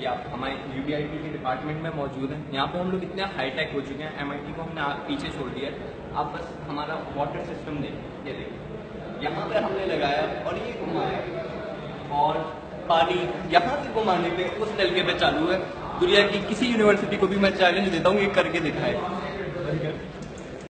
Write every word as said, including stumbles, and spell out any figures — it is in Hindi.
कि आप हमारे यूडीआईटी के डिपार्टमेंट में मौजूद हैं। यहाँ पे हम लोग इतने हाईटेक हो चुके हैं, एमआईटी को हमने पीछे छोड़ दिया है। आप बस हमारा वाटर सिस्टम देखिए, ये देखिए यहाँ पे हमने लगाया और ये घुमाया और पानी यहाँ से घुमाने पे उस नलके पे चालू है। दुनिया की किसी यूनिवर्सिटी को भी मैं चैलेंज देता हूँ ये करके दिखाए।